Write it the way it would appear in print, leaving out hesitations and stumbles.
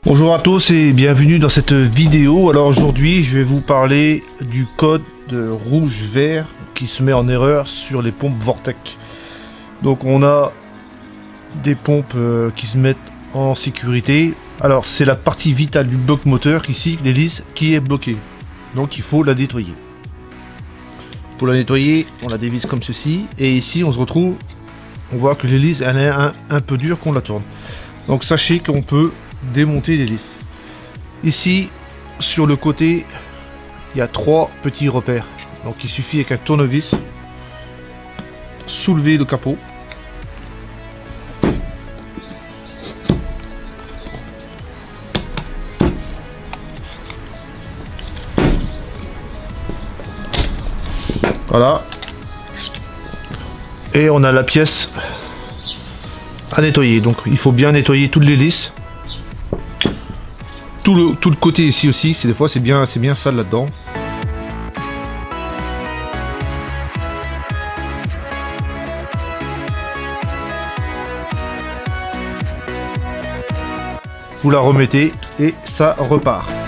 Bonjour à tous et bienvenue dans cette vidéo. Alors aujourd'hui je vais vous parler du code rouge-vert qui se met en erreur sur les pompes Vortec. Donc on a des pompes qui se mettent en sécurité. Alors c'est la partie vitale du bloc moteur ici, l'hélice, qui est bloquée. Donc il faut la nettoyer. Pour la nettoyer, on la dévisse comme ceci. Et ici on se retrouve, on voit que l'hélice elle est un peu dure qu'on la tourne. Donc sachez qu'on peut démonter l'hélice. Ici sur le côté il y a 3 petits repères, donc il suffit avec un tournevis soulever le capot, voilà, et on a la pièce à nettoyer. Donc il faut bien nettoyer toute l'hélice. Tout le côté ici aussi, des fois c'est bien sale là-dedans. Vous la remettez et ça repart.